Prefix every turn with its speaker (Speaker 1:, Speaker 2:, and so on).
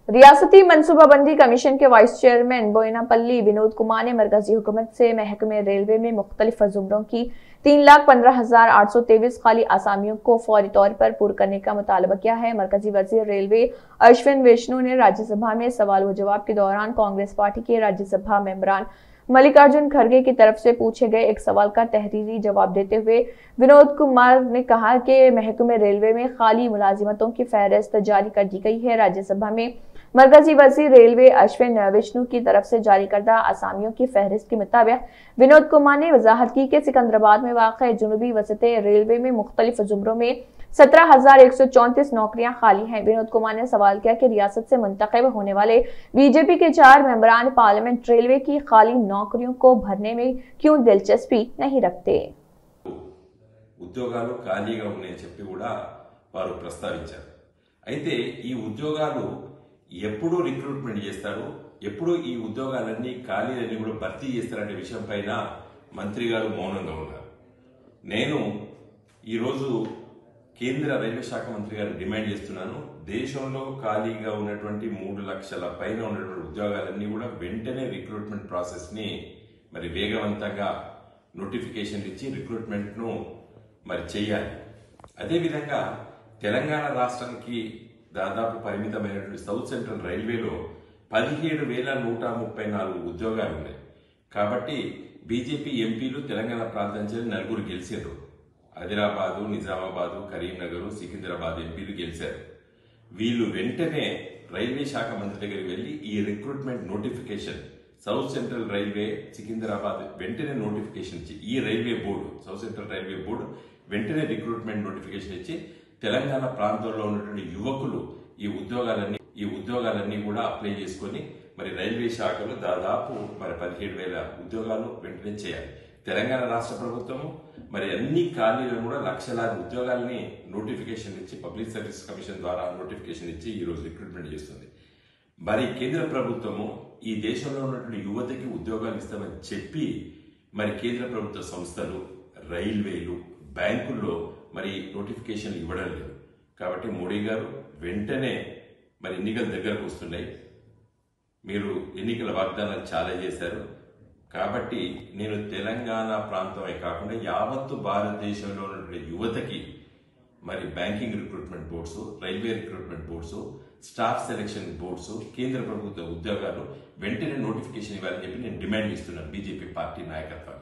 Speaker 1: रियासती मनसूबाबंदी कमीशन के वाइस चेयरमैन बोयनापल्ली विनोद कुमार ने मरकजी हुकूमत से महकमे रेलवे में मुख्तलिफ जुमरों की 3,15,823 खाली आसामियों को फौरी तौर पर पूरा करने का मुतालबा किया है। मरकजी वजीर रेलवे अश्विन वैष्णु ने राज्यसभा में सवाल व जवाब के दौरान कांग्रेस पार्टी के राज्यसभा मेंबरान मल्लिकार्जुन खड़गे की तरफ से पूछे गए एक सवाल का तहरीरी जवाब देते हुए विनोद कुमार ने कहा कि महकमे रेलवे में खाली मुलाजिमतों की फहरिस्त जारी कर दी गई है। राज्यसभा में मरकजी वजीर रेलवे अश्विन वैष्णु की तरफ से जारी करदा आसामियों की फहरिस्त के मुताबिक विनोद कुमार ने वजाहत की कि सिकंदराबाद में वाक़ जुनूबी वसते रेलवे में मुख्तलिफ जुमरों में 17,134 नौकरियां खाली हैं। विनोद कुमार ने सवाल किया कि रियासत से मुंतखब होने वाले बीजेपी के 4 मेंबरान पार्लियामेंट रेलवे की खाली नौकरियों को भरने में क्यों दिलचस्पी नहीं रखते।
Speaker 2: ఉద్యోగాలు ఖాళీగా ఉన్నాయని చెప్పి కూడా వారు ప్రస్తావించారు। అయితే ఈ ఉద్యోగాలు ఎప్పుడు రిక్రూట్మెంట్ చేస్తారు, ఎప్పుడు ఈ ఉద్యోగాలన్నీ ఖాళీలన్నీ కూడా భర్తీ చేస్తారనే విషయం పైన మంత్రి గారు మౌనంగా ఉన్నారు। నేను ఈరోజు కేంద్ర రైల్వే శాఖ మంత్రి గారు డిమాండ్ చేస్తున్నాను, దేశంలో ఖాళీగా ఉన్నటువంటి 3 లక్షల పైన ఉన్నటువంటి ఉద్యోగాలన్నీ కూడా వెంటనే రిక్రూట్మెంట్ ప్రాసెస్ ని మరి వేగవంతంగా నోటిఫికేషన్ ఇచ్చి రిక్రూట్మెంట్ ను మరి చేయాలి। అదేవిధంగా తెలంగాణ రాష్ట్రానికి దాదాపు పరిమితమైనటువంటి సౌత్ సెంట్రల్ రైల్వేలో 17,134 ఉద్యోగాలు ఉన్నాయి। కాబట్టి బీజేపీ ఎంపీలు తెలంగాణ ప్రాంతం నుంచి 4 గెలిచారు। ఆదిలాబాదు, నిజామాబాదు, కరీంనగర్, సికింద్రాబాద్ ఎంపీలు గెలిచారు। వీళ్ళు వెంటనే రైల్వే శాఖ మంత్రి దగ్గరికి వెళ్లి ఈ recruitment notification south central railway Secunderabad వెంటనే నోటిఫికేషన్ ఇచ్చి ఈ railway board south central railway board వెంటనే రిక్రూట్మెంట్ నోటిఫికేషన్ ఇచ్చి తెలంగాణ ప్రాంతంలో ఉన్నటువంటి యువకులు ఈ ఉద్యోగాలన్నీ కూడా అప్లై చేసుకుని మరి రైల్వే శాఖలో దాదాపు మరి 17,000 ఉద్యోగాలు వెంటనే చేయాలి। తెలంగాణ రాష్ట్ర ప్రభుత్వము మరి అన్ని ఖాళీలను కూడా లక్షలాది ఉద్యోగాలని నోటిఫికేషన్ ఇచ్చి పబ్లిక్ సర్వీస్ కమిషన్ ద్వారా నోటిఫికేషన్ ఇచ్చి ఈ రోజు రిక్రూట్మెంట్ చేస్తుంది। మరి కేంద్ర ప్రభుత్వము ఈ దేశంలో ఉన్నటువంటి యువతకి ఉద్యోగాలు ఇస్తామని చెప్పి మరి కేంద్ర ప్రభుత్వ సంస్థలు, రైల్వేలు, బ్యాంకుల్లో మరి నోటిఫికేషన్ ఇవ్వడం లేదు। కాబట్టి మోడీ గారు వెంటనే మరి ఎన్నికల దగ్గరకు వస్తున్నాయి, మీరు ఎన్నికల వాగ్దానాలు చాలా చేశారు। కాబట్టి నేను తెలంగాణ ప్రాంతమే కాకుండా యావత్తు భారతదేశంలో ఉన్నటువంటి యువతకి మరి banking recruitment boards, railway recruitment boards, staff selection boards, కేంద్ర ప్రభుత్వ ఉద్యోగాలు వెంటనే నోటిఫికేషన్ ఇవ్వాలని చెప్పి నేను డిమాండ్ చేస్తున్నాను బీజేపీ పార్టీ నాయకత్వం।